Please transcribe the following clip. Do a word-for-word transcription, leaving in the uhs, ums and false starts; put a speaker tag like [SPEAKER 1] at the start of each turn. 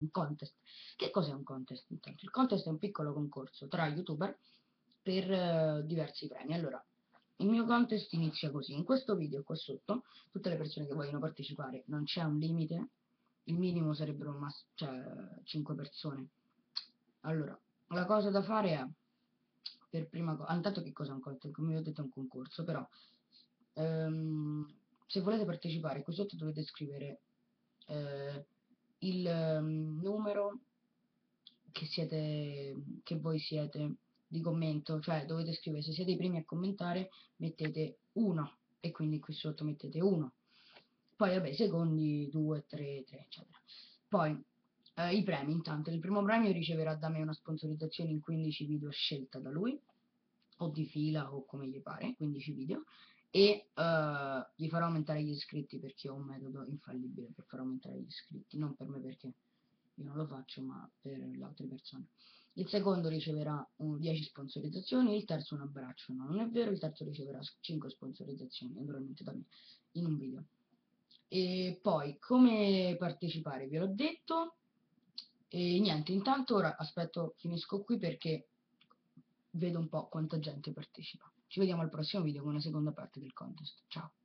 [SPEAKER 1] un contest. Che cos'è un contest intanto? Il contest è un piccolo concorso tra youtuber per eh, diversi premi. Allora, il mio contest inizia così. In questo video qua sotto, tutte le persone che vogliono partecipare, non c'è un limite, il minimo sarebbero mass- cioè, cinque persone. Allora, la cosa da fare è, per prima cosa, intanto che cos'è un contest? Come vi ho detto è un concorso, però ehm, se volete partecipare, qui sotto dovete scrivere eh, il ehm, numero che siete, che voi siete di commento, cioè dovete scrivere se siete i primi a commentare mettete uno e quindi qui sotto mettete uno. Poi vabbè, secondi due, tre, tre, eccetera. Poi eh, i premi, intanto il primo premio riceverà da me una sponsorizzazione in quindici video scelta da lui, o di fila o come gli pare, quindici video, e eh, gli farò aumentare gli iscritti perché ho un metodo infallibile per far aumentare gli iscritti, non per me perché io non lo faccio, ma per le altre persone. Il secondo riceverà um, dieci sponsorizzazioni, il terzo un abbraccio, no, non è vero, il terzo riceverà cinque sponsorizzazioni, naturalmente da me, in un video. E poi, come partecipare, ve l'ho detto, e niente, intanto ora aspetto, finisco qui perché vedo un po' quanta gente partecipa. Ci vediamo al prossimo video con una seconda parte del contest. Ciao!